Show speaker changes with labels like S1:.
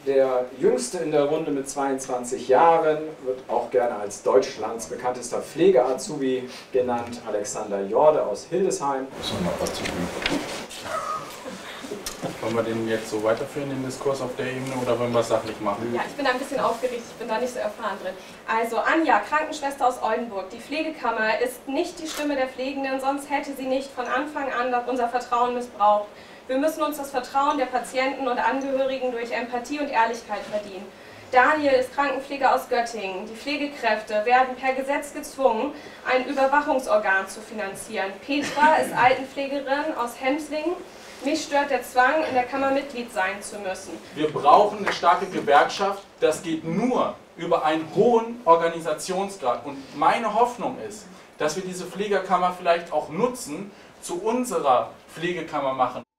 S1: der Jüngste in der Runde mit 22 Jahren, wird auch gerne als Deutschlands bekanntester Pflege-Azubi genannt, Alexander Jorde aus Hildesheim.
S2: Wollen wir den jetzt so weiterführen, den Diskurs auf der Ebene, oder wollen wir es sachlich machen?
S3: Ja, ich bin da ein bisschen aufgeregt, ich bin da nicht so erfahren drin. Also Anja, Krankenschwester aus Oldenburg. Die Pflegekammer ist nicht die Stimme der Pflegenden, sonst hätte sie nicht von Anfang an unser Vertrauen missbraucht. Wir müssen uns das Vertrauen der Patienten und Angehörigen durch Empathie und Ehrlichkeit verdienen. Daniel ist Krankenpfleger aus Göttingen. Die Pflegekräfte werden per Gesetz gezwungen, ein Überwachungsorgan zu finanzieren. Petra ist Altenpflegerin aus Hemslingen. Mich stört der Zwang, in der Kammer Mitglied sein zu müssen.
S2: Wir brauchen eine starke Gewerkschaft. Das geht nur über einen hohen Organisationsgrad. Und meine Hoffnung ist, dass wir diese Pflegekammer vielleicht auch nutzen, zu unserer Pflegekammer machen.